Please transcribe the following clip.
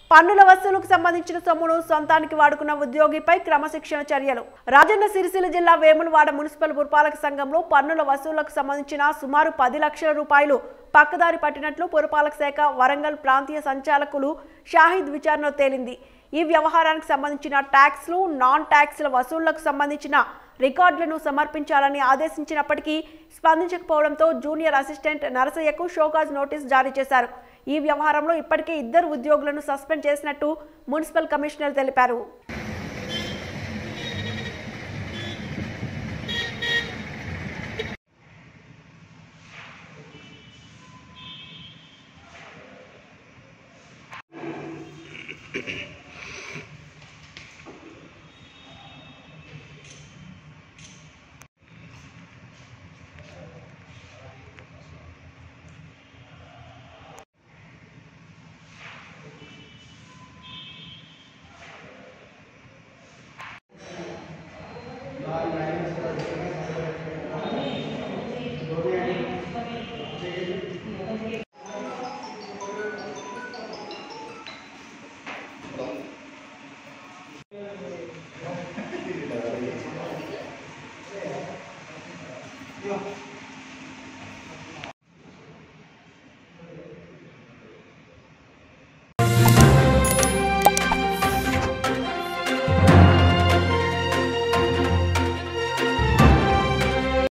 పన్నుల వసూలుకు సంబంధించిన సొమ్మును సొంతానికి వాడుకున్న ఉద్యోగిపై క్రమశిక్షణ చర్యలు. రాజన్న సిరిసిల్ల జిల్లా వేములవాడ మున్సిపల్ పురపాలక సంఘంలో పన్నుల వసూలుకు సంబంధించిన సుమారు 10 లక్షల రూపాయలు పక్కదారి పట్టినట్లు పురపాలక శాఖ వరంగల్ ప్రాంతీయ సంచాలకులు షాహిద్ విచారణలో తేలింది. ఈ వ్యవహారానికి సంబంధించిన ట్యాక్స్లు, నాన్ ట్యాక్స్ల వసూళ్లకు సంబంధించిన రికార్డులను సమర్పించాలని ఆదేశించినప్పటికీ స్పందించకపోవడంతో జూనియర్ అసిస్టెంట్ నరసయ్యకు షోకాజ్ నోటీస్ జారీ చేశారు. ఈ వ్యవహారంలో ఇప్పటికే 2 ఉద్యోగులను సస్పెండ్ చేసినట్టు మున్సిపల్ కమిషనర్ తెలిపారు.